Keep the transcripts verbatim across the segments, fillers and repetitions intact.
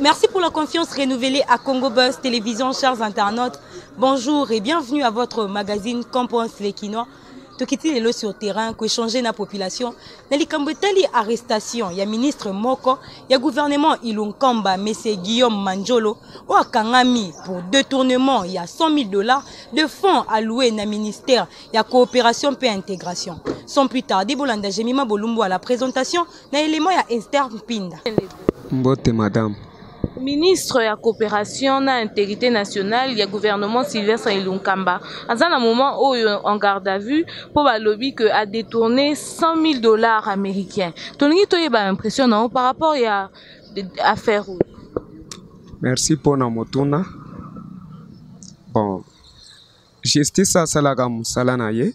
Merci pour la confiance renouvelée à Congo Buzz Télévision, chers internautes. Bonjour et bienvenue à votre magazine Compose les Quinois. Tokiti lelo sur terrain, que changer na population. Nalikambetali arrestation, ya ministre Moko, ya gouvernement Ilunkamba, monsieur Guillaume Manjolo, ou à Kangami pour détournement, il y a cent mille dollars de fonds alloués na ministère, il y a coopération et intégration. Sans plus tarder, Bolanda Jemima Bolumbo à la présentation, na élément ya Esther Mpinda. Mbote madame. Ministre ya coopération na intégrité nationale, il y a gouvernement Sylvestre Ilunkamba. À un moment où en garde à vue, pour le lobby que a détourné cent mille dollars américains. Ton avez impressionnant par rapport à l'affaire. Merci pour la motuna. Bon, justice à Salagam Salanaye.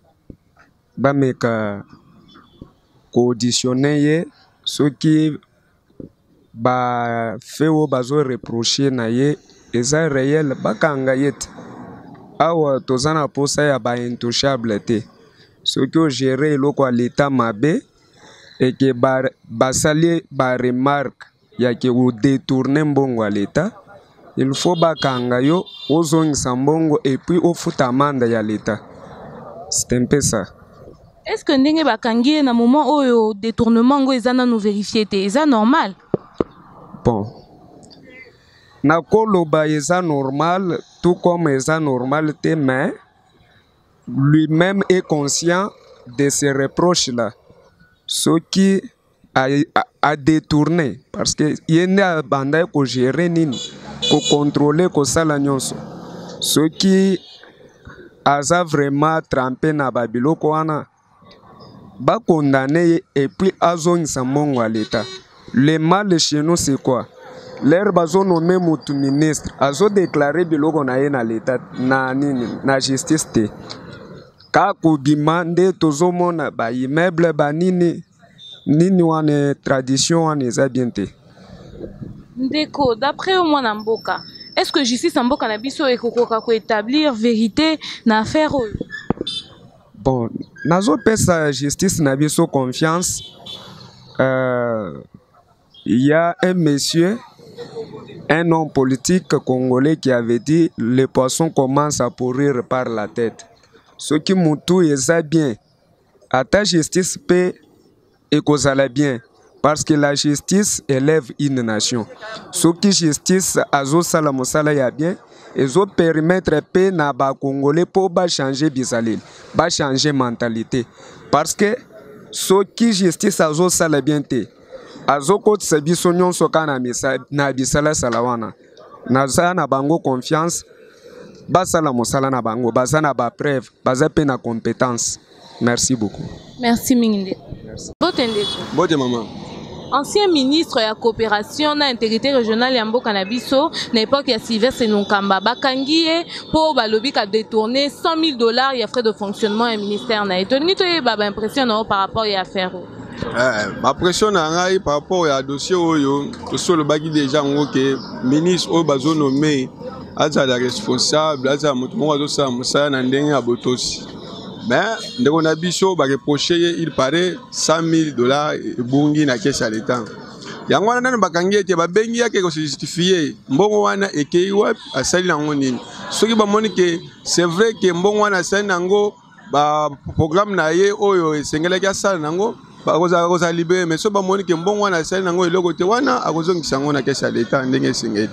Bameka conditionné ce qui ba feo bazo reprocher na ye eza réel bakanga yet awa tozana posa ya ba intouchable te ce que gérer loko l'état mabe et que ba basali ba remarque ya ke ou détourner mbongo à l'état il faut bakanga yo ozongisa mbongo et puis ofuta amende ya l'état. C'est un peu ça. Est-ce que ndenge bakangi na moment oyo détournement ngo ezana nous vérifier te eza normal? Bon, Nakoloba est normal, tout comme est normal, mais lui-même est conscient de ces reproches-là. Ce qui a, a, a détourné, parce que il y a des bandes qui gèrent, qui contrôlent, qui salent. Ce qui a vraiment trempé dans Babylone, ba condamné et puis a zone sambongo à l'État. Le mal chez nous, c'est quoi? L'air bazo nommé moutou ministre, azo déclaré biloko na ye na l'État, na nini, na justice te. Ka kubimande tozo mona ba immeuble ba nini, nini wane tradition wane za bien te. Ndeko, d'après au moins Mboka, est-ce que justice Mboka na biso ekokoka ko établir vérité na affaire? Bon, nazo pesa justice na biso confiance. Euh, Il y a un monsieur, un homme politique congolais qui avait dit les poissons commencent à pourrir par la tête. Ce qui moutou est bien. À ta justice paix et cause à la bien. Parce que la justice élève une nation. Ce qui justice a zo salamosala ya bien. Et zo permettre paix na ba congolais pour ba changer bisalil, ba changer mentalité. Parce que ce qui justice a zo sala bien te. Azoko tsebiso nyonso kana misa na bisala salawana na za na bango confiance basala mosala na bango bazana ba preuve bazape na compétence. Merci beaucoup. Merci Minginde. Botende. Bote maman. Ancien ministre de la coopération na intégrité régionale ya Mboka na biso na époque ya Sylvestre Ilunkamba bakangi pour balobi ka détourner cent mille dollars ya frais de fonctionnement du ministère na etoni to ba impression par rapport à affaire. Eh, ma pression ngai par rapport à dossier oyo to le bagi déjà ngoke ministre o bazo nommé aza la responsable aza mutu mo azo sa musala na ndenge ya botosi. Mais ndeko na biso ba reprocher il paraît cent mille dollars bungi na caisse à l'état. Yango wana nana bakangi ete ba bengi yake ko justifier mbongo wana ekei wapi asali nango nini. Soki ba moni que c'est vrai que mbongo wana asali nango ba programme na ye oyo esengela ya sala nango bakoza koza libéré mais so ba moni que mbongo wana asali nango eloko te wana akozongisa ngo na caisse à l'état ndenge esengeli.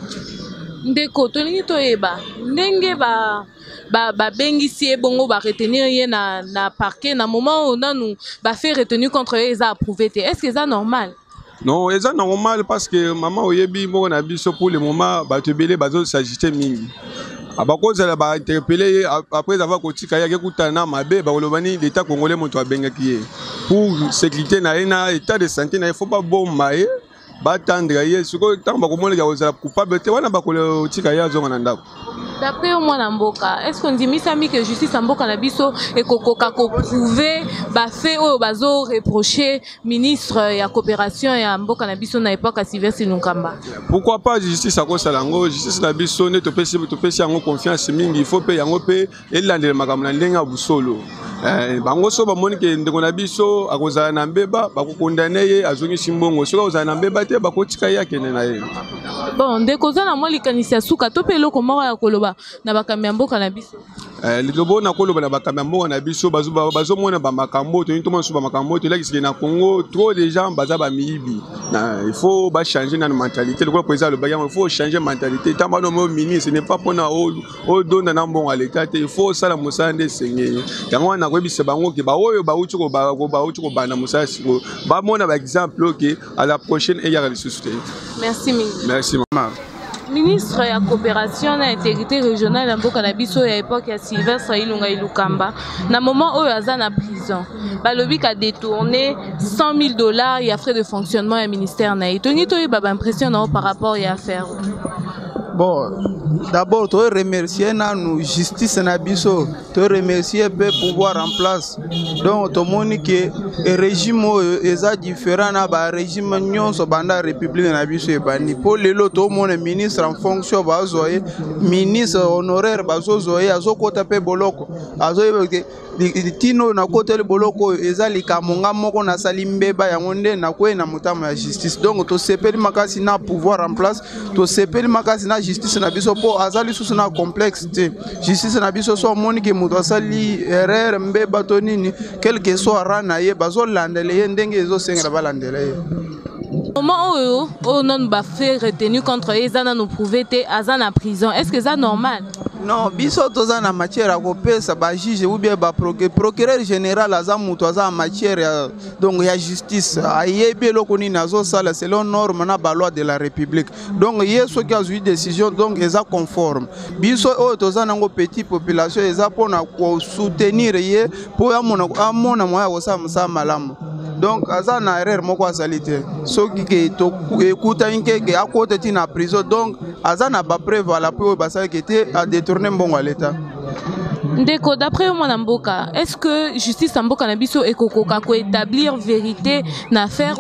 Ndeko tolingi toyeba ndenge ba ba ba bengisi bongo ba retenir ye na na parquet na moment où nanu ba fait retenue contre eux ils a approuvé. Est-ce que c'est normal? Non, c'est normal parce que maman oyebi mbongo na biso pour le moment ba tebele bazo s'agiter mingi. Abakoza la ba interpeller après avoir kotika ya kutana mabe ba kolobani l'état congolais moto abengaki ye pour sécurité na ena état de santé na il faut pas bomba ye batendre ye siko tamba komona ya ozala coupable te wana ba kotika ya zonga na ndako. D'après au moins Mboka, est-ce qu'on dit misami que justice Mboka na biso et kokoka ko prouver ba fait au bazo reprocher ministre ya coopération ya Mboka na biso na époque à Sylvestre Ilunkamba? Pourquoi pas justice à cause salango justice na biso ne to pesi to pesi yango confiance mingi il faut payer yango pe elandela makambo na ndenga busolo. bango so bamoni ke ndeko na biso akozala na mbeba bakokondane ye azongisi mbongo soki akozala na mbeba te bakotika ye akende na ye. Bon ndeko za na mwa likanisi ya suka to mpe eloko moko ya koloba na bakambi ya mboka na biso. Lilobo na koloba na bakambi ya mboka na biso bazomona bamakambo toni tomona so bamakambo tolakisike na Congo trop de gens baza bamiyibi. Il faut changer notre mentalité. Le président il faut changer la mentalité. Tant que nous ministre, ce n'est pas pour nous donner un bon à l'État. Il faut ça la moussa de Seigneur. Quand on a vu ce bango qui ba oyo ba uchuko ba ba uchuko ba na moussa siko. Ba mon exemple ok à la prochaine et il y a les sociétés. Merci ministre. Merci maman. Ministre de la coopération et intégrité régionale en Mboka na biso ya époque ya Sylvestre Ilunga Ilukamba na moment où aza na prison balobi a détourné cent mille dollars et frais de fonctionnement au ministère na Tony to ba impression par rapport à affaire. Bon, d'abord, je remercier nous justice na biso, je remercier le pouvoir en place. Donc, tout le monde que le régime est différent na régime nyon so banda république na biso ebani. Pour le lot, tout le monde ministre en fonction bazoye, ministre honoraire bazoye, azo kota pe boloko, azo tino na kote le boloko ezali kamonga moko na salimbeba ya ngonde na kwe na mutama ya justice. Donc, to sepeli makasi na pouvoir en place, to sepeli makasi na justice na biso po azali susu na complexité justice na biso so moni ke muto asali erreur mbeba to nini quelque soit rana ye bazo landele ye ndenge ezo sengela balandele ye. Comment eux on non ba fait retenu contre ezana nous prouver te azana en prison, est-ce que ça normal? Non, biso toza na matière à kopesa ba juge ou bien ba procureur général aza muto aza en matière donc ya justice ayebi eloko nini azo sala selon norme na ba loi de la République. Donc yeso qui a eu décision donc eza conforme. Biso o toza nango petite population eza pona ko soutenir ye po amona amona moya ko sa msa malamu. Donc aza na erreur moko asalite soki ke to écoute inke ke akote ti na prison donc aza na ba preuve à la preuve basala ke te a détourné mbongo à l'état. Ndeko d'après moi Mboka, est-ce que justice Mboka na biso ekokoka ko établir vérité na affaire?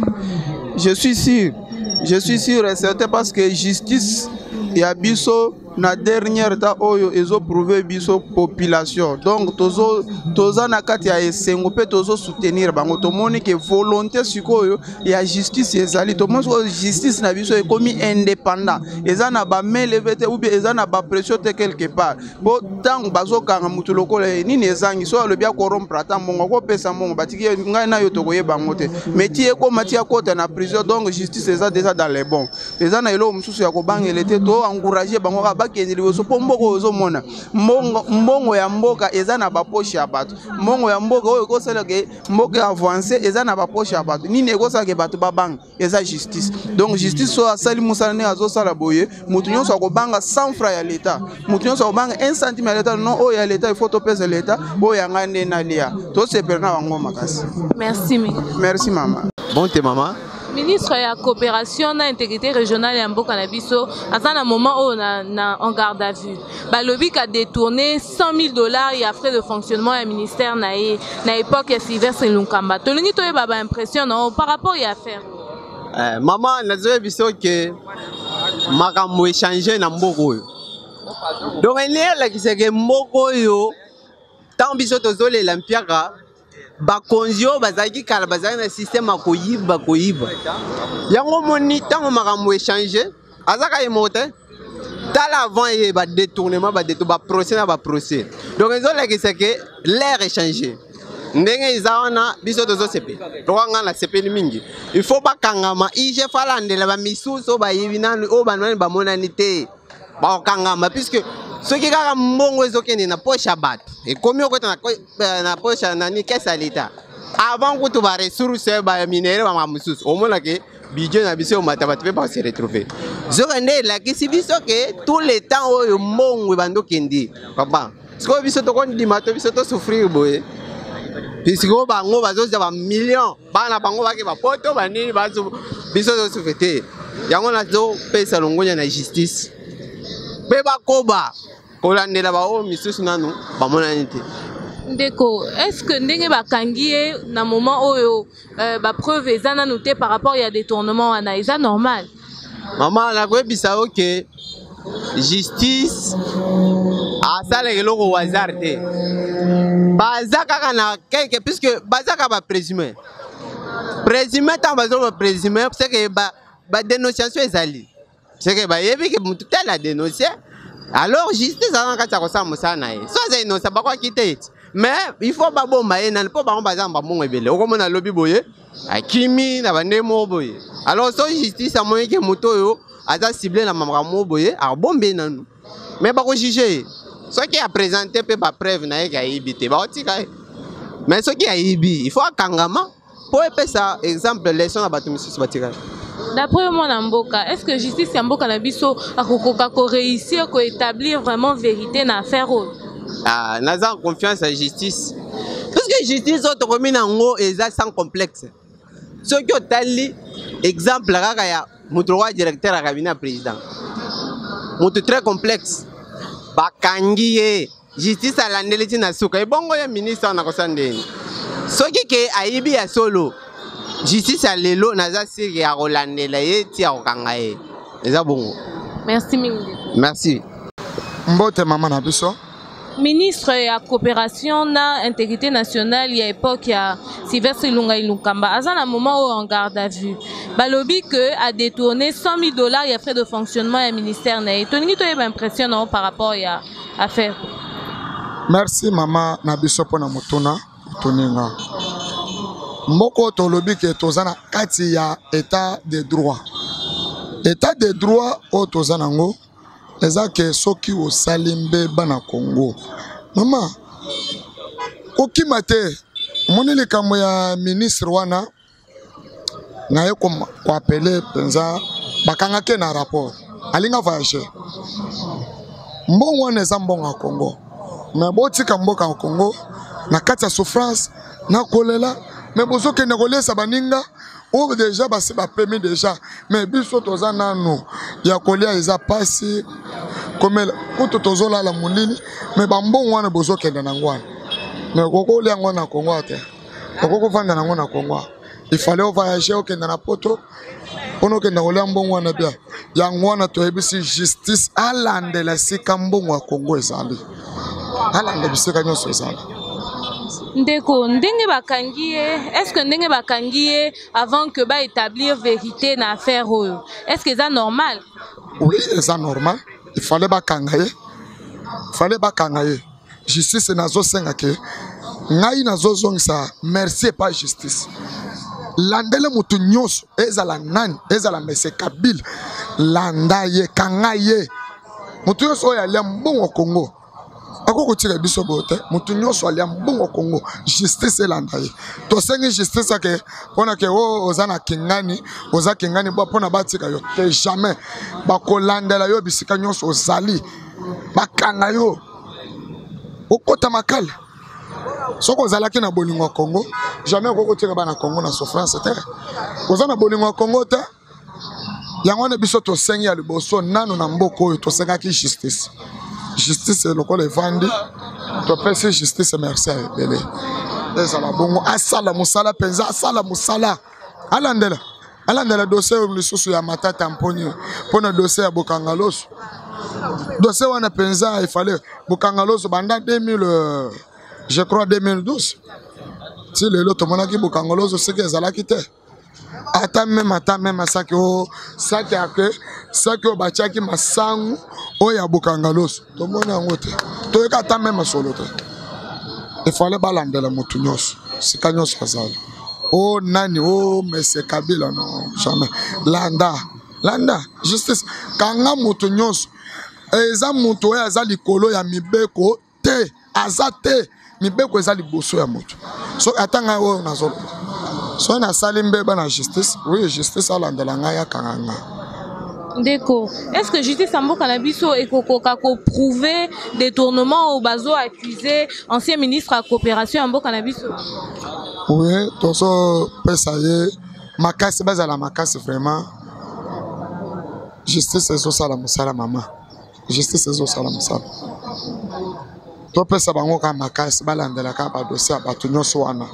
Je suis sûr. Je suis sûr et certain parce que justice ya biso na dernière ta oyo ezo prouver biso population. Donc tozo toza na kati ya esengo pe tozo soutenir bango to moni ke volonté sikoyo ya justice ezali to moni justice na biso ekomi indépendant eza na ba main levée ou bien eza na ba pression te quelque part bo tango bazo kanga mutu lokola nini ezangi so le bia corrompre ata mongo ko pesa mongo batiki ngai na yo to koye bango te métier ko matia kota na prison donc justice eza déjà dans les bons eza na elo mususu ya ko bangele te to encourager bango bakendeli so pomboko ozomona mbongo mbongo ya mboka eza na bapoche ya bato mbongo ya mboka oyo kosala ke mboka avancer eza na bapoche ya bato nini ekosala ke bato babanga eza justice. Donc justice so asali musala ne azosala boye mutu nyonso akobanga cent francs ya l'état mutu nyonso akobanga un centime ya l'état non oyo ya l'état il faut topesa l'état oyo yanga nde na lia to sepelana bango makasi. Merci mi. Merci maman. Bon te maman. Ministre de la coopération et intégrité régionale en Mboka na biso à un moment où on a en garde à vue balobi a détourné cent mille dollars et frais de fonctionnement au ministère na na époque ya Sylvestre Ilunga tolingi to baba impression par rapport à affaire. Euh, maman nazoe biso que makambo échanger na mboko yo donc il est là qui c'est que mboko yo tant biso tozole lampiaka bakonzio bazaki kala bazaki na système a koyiba koyiba yango moni tango makambo échanger azaka emote tala avant et ba détournement ba détour ba procès na ba procès donc ils ont là que c'est que l'air échanger ndenge izaona biso tozo sepe rwanga na sepeli mingi il faut ba kangama ije falandela ba misuso ba yibina o banani ba monanité ba kangama puisque ceux qui kaka mbongo ezokende na poche ya bato et comme okota na na poche na ni caisse à l'état avant que tu ba ressources ba minere ba mususu au moins que budget na biso mata ba pas se retrouver zokende la que si biso que tout le temps oyo mbongo bando kendi papa ce que biso to kon di mato biso to souffrir boye puisque bango bazoza ba millions bana bango bake ba poto banini bazo biso to souffrir yango na zo pesa longonya na justice pe bakoba kolandela ba o misusu nanu ba monani te. Ndeko, est-ce que ndenge bakangi na moment oyo ba preuve ezana noté par rapport à détournement ana eza normal? Maman la ko bisa OK justice asalaka eloko au hasard te baza kaka na quelque puisque baza kaka baprésumé présumé ntango baza baprésumé c'est que badénonciation ezali c'est que bayebi ke motu tel a dénoncé alors justice aza na kati ya kosala mosala na ye so aza innocent bakwaki te ete mais il faut babomba ye nani mpo bango baza na bambongo ebele okomona lobi boye akimi na bande moko boye alors so justice amoni ke moto oyo aza ciblé na makambo boye abombe nanu mais bakojuge ye soki apresente mpe bapreuve na ye ke ayibi te bakotika ye mais soki ayibi il faut akangama mpo epesa exemple leson na bato misusu batika ye. D'après moi, Namboka, est-ce que justice Namboka Nabiso a réussi à établir vraiment vérité dans l'affaire? Ah, nous avons confiance en la justice. Parce que la justice est sans complexe. Ce qui est tali, exemple, il y a mon directeur à cabinet président. Mon très complexe. Bakangiye, justice à l'année na suka. Et bon, il y a ministre en akosande. Ce qui est aibi à solo. Justice à l'élo, naza siri à Rolande la ye tia okangaye. Eza bongo. Merci Mingi. Merci. Mbote maman na biso. Ministre ya coopération na intégrité nationale il y a époque il y a Sylvestre Ilunga Ilunkamba. Azan un moment où en garde à vue. Balobi que a détourné cent mille dollars il y a frais de fonctionnement et ministère na. Tony to est impressionnant par rapport à affaire. Merci maman na biso pona mutuna toninga. Moko tolobi ke tozana kati ya état de droit. État de droit o tozanango eza ke soki o salimbe bana Congo. Mama okimate moni likambo ya ministre wana na ye ko ko appeler penza bakanga ke na rapport. Alinga voyager. Mbongo wana eza mbongo ya Congo. Mais botika mboka ya Congo na kati ya souffrance na kolela. Mais pour ceux qui ne connaissent pas baninga, ou déjà bah c'est pas permis déjà. Mais biso tozana nous, il y a colia ils a passé comme quand tozola la mulini, mais bambon wana bozo kenda nangwana. Mais koko lia ngwana Congo ate. Koko fanda nangwana Congo. Il fallait voyager au kenda na poto. Ono kenda kolia mbon wana bia. Ya ngwana to ebisi justice alande la sikambon wa Congo ezali. Alande bisika nyoso ezali. Ndeko, ndenge bakangiye, est-ce que ndenge bakangiye avant que ba établir vérité dans l'affaire? Est-ce que c'est normal? Oui, c'est normal. Il fallait bakangaye. Il fallait bakangaye. Justice nazo sengake. Ngai nazo zongisa merci pas justice. Landele mutu nyonso ezala nani, ezala mese Kabila. Landaye kangaye. Mutu nyonso ya lembo au Congo. Ako tire biso bote mutu nyonso alia mbongo Congo justice elandaye to sengi justice ake pona ke o ozana kingani oza kingani bo pona batika yo te jamais bakolandela yo bisika nyonso ozali bakanga yo okota makala soko ozalaki na bolingo Congo jamais okoko tire bana Congo na souffrance te ozana bolingo Congo te yango ne biso to sengi ya liboso nano na mboko oyo to sengaki justice. Justice est le col est vendu. Tu peux faire justice merci à Bélé. Et ça va bon. Asala musala penza asala musala. Alandela. Alandela dossier au lisusu ya matata mponyo. Pona dossier ya Bokangaloso. Dossier wana penza il fallait Bokangaloso banda deux mille je crois deux mille douze. Si le lot mona ki Bokangaloso c'est que zala kité. Ata même ata même ça que ça que ça que bachaki masangu oya Bokangaloso to mona ngote to yeka ata même solo te il fallait balandela mutu nyonso sika nyonso kazala oh nani oh monsieur Kabila non jamais landa landa justice kanga mutu nyonso eza mutu oya za likolo ya mibeko te azate mibeko eza liboso ya mutu so atanga o nazolo so na salimbe bana justice oui justice alandela ngaya kanga. Ndeko, est-ce que justice Sambo Kanabiso et Kokoka ko prouver détournement au bazo accusé ancien ministre à coopération Sambo Kanabiso? Oui, tout ça pesaye makasi baza la makasi vraiment. Justice c'est ça la musala maman. Justice c'est ça la musala. To pesa bango ka makasi balandela ka ba dossier ba tunyoso wana.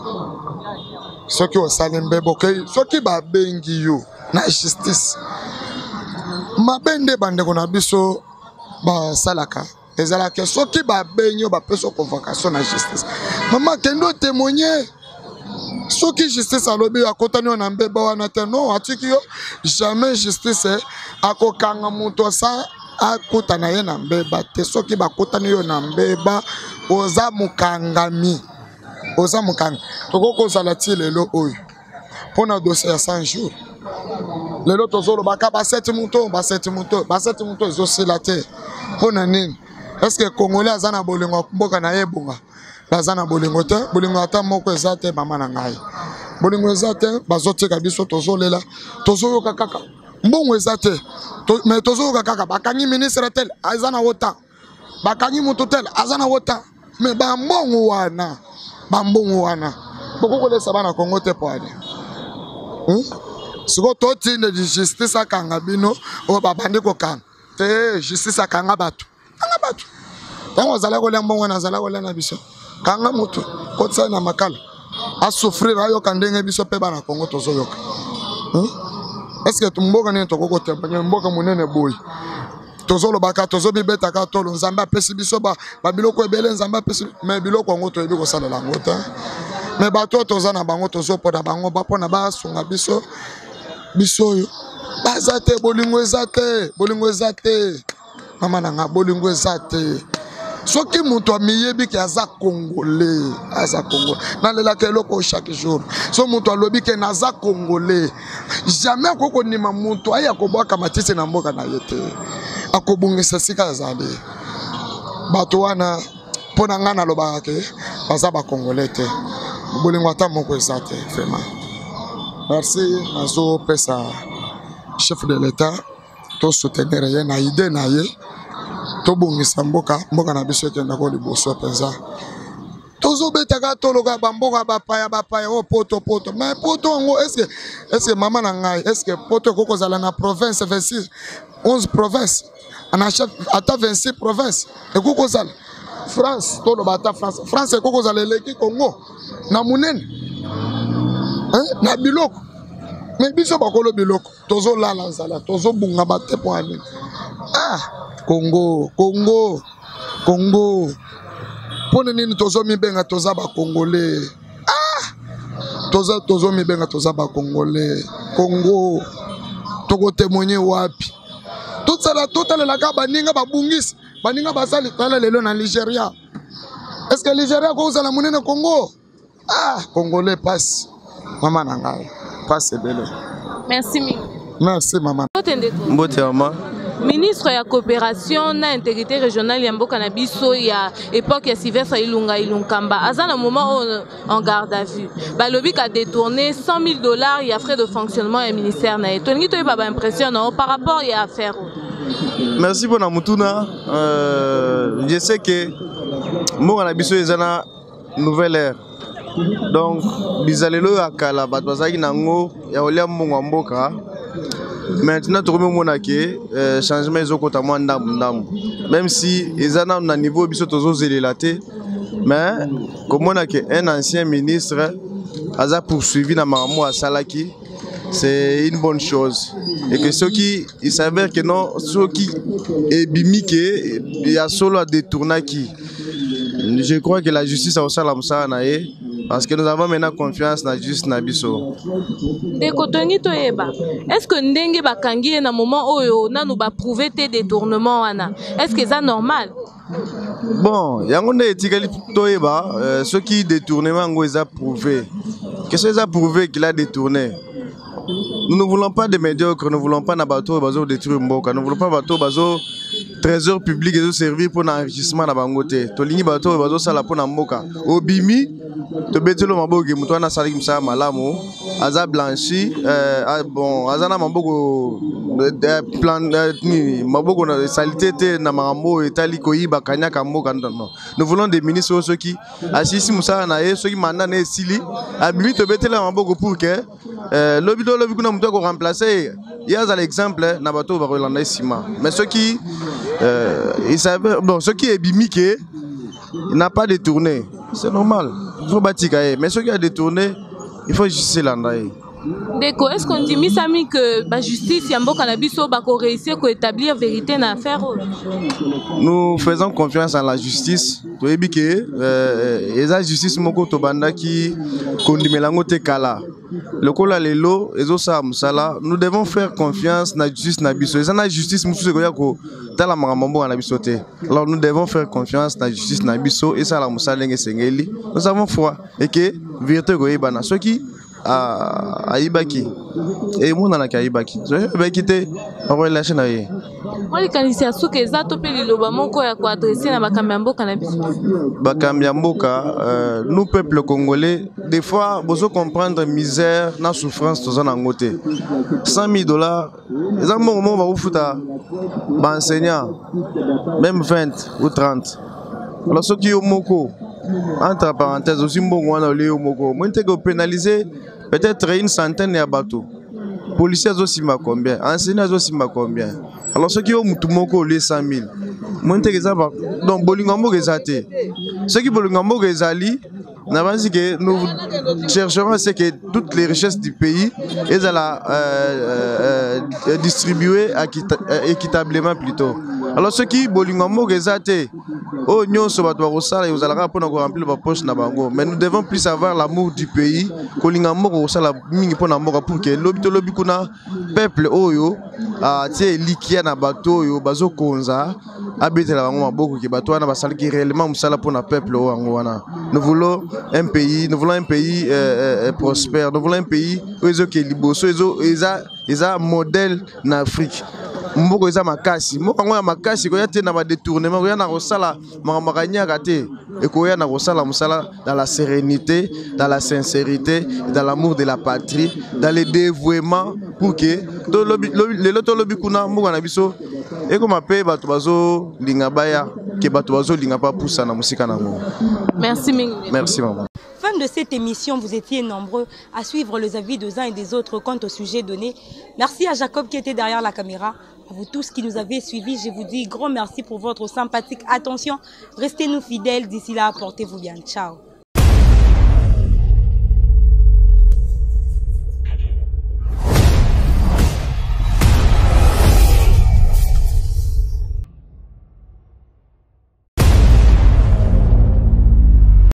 Soki o salimbe boke, soki ba bengi yo na justice. Mabende bande kona biso basalaka ezalaka soki babenyo bapesa convocation na justice mama kendo témoigner soki justice alobi akotani na mbeba wana te non atiki yo jamais justice akokanga moto sa akutana ye na mbeba te soki bakutani yo na mbeba oza mukangami oza mukanga tokokozala ti lelo oyo mpona dossier ya cent jours lelo tozolobaka baseti moto baseti moto baseti moto ezosila te mpona nini estce congolais aza na bolingo mboka na ye ebunga baza na bolingo te bolingo ata moko eza te mama na ngai bolingo eza te bazotika biso tozolela tozoyoka kaka mbongo eza te me tozoyoka kaka bakangi ministre tel aza na wota bakangi moto tel aza na wota me bambongo wana bambongo wana bokokolesa bana Kongo te po ale siko totinde justice akanga bino oyo babandi kokanga te justice akanga bato kanga bato ntango azala kolia mbongo wana azala kolia na biso kanga moto kotisa na makala asouffrir ayoka ndenge biso mpe bana Kongo tozoyoka estce mboka nini tokokotemanya mboka monene boyi tozolobaka tozobibetaka tolo nzambe apesi biso babiloko ebele nzambe apesi me biloko yango toyebi kosalela yango te me bato toza na bango tozopoda bango bapona basunga biso biso oyo baza te bolingo eza te bolingo eza te mama na nga bolingo eza te soki moto amiyebi ke aza congolais aza congolais nalelaka eloko chaque jour so moto alobi ke naza congolais jamais akokondima moto aye akobwaka matisi na mboka na ye te akobungisa sika azali bato wana mpona ngai nalobaka ke baza bacongolais te bolingo ata moko eza te vraiment merci nazopesa chef de l'état tosoutenir ye na ide na ye tobongisa mboka mboka na biso ekenda ko liboso mpenza tozobetaka toloka bamboka bapaya bapaya o poto poto mais poto yango estce estce mama na ngai estce poto ekokozala na province vingt-six onze province ana chef ata vingt-six province ekokozala France toloba ata France France ekokozala eleki Congo na munene na biloko mais biso bakolo biloko tozolala nzala tozobunga bate po ani ah Congo, Congo, Congo. Pone nini tozo mi benga toza ba Congolais. Ah! Toza tozo mi benga toza ba Congolais. Congo. Toko témoigner wapi. Tout ça là total la ka baninga ba bungis. Baninga ba sali tala lelo na Nigeria. Est-ce que Nigeria ko za la monene Congo? Ah, Congolais passe. Maman nanga. Passe belle. Merci mi. Merci maman. Mbote maman. Ministre ya coopération na intégrité régionale ya mboka na biso ya époque ya Sylvestre Ilunga Ilunkamba aza na moment en garde à vue balobi ka détourné cent mille dollars ya frais de fonctionnement ya ministère na etongi to ba impression par rapport ya affaire. Merci pour Namutuna. Euh, je sais que mboka na biso ezana nouvelle ère. Donc bizalelo akala batwazaki nango ya olia mbongo mboka. Maintenant, tout le monde a que changement est au côté moi même si ils ont un niveau biso tozo zélélaté, mais comme on a que un ancien ministre a poursuivi na maramo à Salaki, c'est une bonne chose et que ceux qui il s'avère que non ceux qui est bimiqué il y a solo à détourner qui je crois que la justice a aussi la moussa nae parce que nous avons maintenant confiance dans la justice nabiso. Est-ce que ndenge bakangi na moment oyo na nous ba prouver tes détournements wana? Est-ce que c'est normal? Bon, yangonde etikali toyeba ceux qui détournement ngo ils a prouvé. Qu'est-ce qu'ils a prouvé qu'il a détourné? Nous ne voulons pas de médiocres, nous ne voulons pas nabato bazo détruire mboka, nous ne voulons pas bato bazo trésor public et servir pour l'enrichissement na bangote. Tolingi bato bazo sala pour na mboka. Obimi to betelo maboge muto na sali msa malamu aza blanchi euh bon azana maboko plan ni maboko na salité te na mambo etali koyiba kanyaka mboka non. Nous voulons des ministres ceux qui assisi musa na ye ceux qui mandat na sili abimi to betelo maboko pour que euh lobito lobiko na muto ko remplacer. Il y a l'exemple na bato ba Rolanda Sima. Mais ceux qui euh ils savent bon ceux qui est bimiqué il n'a pas détourné. C'est normal. Il faut bâtir. Mais ceux qui a détourné, il faut justice l'andaï. Deko, est-ce qu'on dit misami que la justice yambo kanabiso bako réussir à établir vérité dans l'affaire? Nous faisons confiance à la justice. Tu vois que euh, la justice moko tobanda qui kondimelango te kala. Le kola lelo ezo sa musala. Nous devons faire confiance na justice na biso. Eza na justice musu ko yako tala makambo na biso te. Alors nous devons faire confiance na justice na biso et ça la musala ngé sengeli. Nous avons foi et que vérité ko yebana. Ce qui à Ibaki et mon na Ibaki je vais quitter relation na ye moi kanisi asuke za to pe liloba moko ya ko adresser na bakambi mboka na biso bakambi mboka nous peuple congolais des fois bozo comprendre misère na souffrance toza na ngote cent mille dollars eza mbongo ba ufuta ba enseignant même vingt ou trente alors ce qui est moko entre parenthèses aussi mbongo wana le moko moi te ko pénaliser peut-être une centaine de bateaux. Policiers aussi m'a combien, enseignants aussi m'a combien. Alors ceux qui ont moutumoko les cent mille. Moi te que ça donc bolingambo rezate. Ceux qui bolingambo rezali n'avance que nous chercherons c'est que toutes les richesses du pays est à la euh, euh, distribuer équitablement plutôt. Alors ceux qui bolingambo rezate oh nyon so bato rosala et vous allez pour nous remplir la poche na bango. Mais nous devons plus avoir l'amour du pays. Kolingambo rosala mingi pour na mboka pour que lobby to lobby kuna peuple oyo a tie likia na bato yo bazo konza habiter la bango maboko ke bato wana basala ki réellement musala pour na peuple o wango wana. Nous voulons un pays, nous voulons un pays euh, euh, prospère. Nous voulons un pays où ils ont qui liboso, ils ont ils ont modèle en Afrique. Mboko eza makasi mboko ngo ya makasi ko yate na ba détournement ko ya na rosala makamanya kate et ko ya na rosala musala dans la sérénité, dans la sincérité, dans l'amour de la patrie, dans le dévouement pour que to lobi le loto lobi kuna mboko na biso et ko mape bato bazo linga baya ke bato bazo linga pa poussa na musika na ngo. Merci mingi. Merci maman. Fin de cette émission, vous étiez nombreux à suivre les avis des uns et des autres quant au sujet donné. Merci à Jacob qui était derrière la caméra. À vous tous qui nous avez suivis, je vous dis grand merci pour votre sympathique attention. Restez-nous fidèles. D'ici là, portez-vous bien. Ciao.